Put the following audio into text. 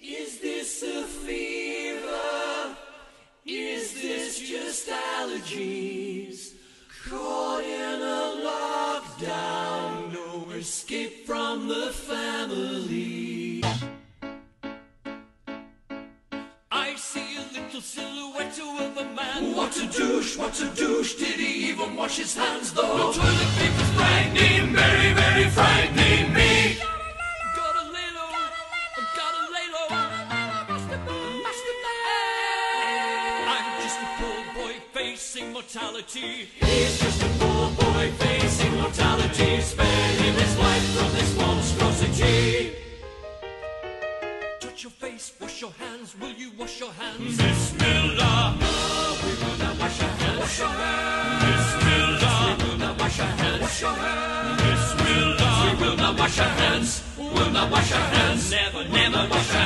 Is this a fever? Is this just allergies? Caught in a lockdown, no escape from the family. I see a little silhouette of a man. What a douche, did he even wash his hands though? No toilet paper's frightening, very, very frightening me. Gotta lay low. I'm just a poor boy facing mortality. He's just a poor boy facing mortality, sparing his life from this monstrosity. Touch your face, wash your hands, will you wash your hands? Bismillah. No, we will not wash our hands. Wash your hands. Bismillah. We will not wash our hands. Wash your hands. Bismillah. We will not wash our hands. We'll not wash our hands. Never, never wash our hands.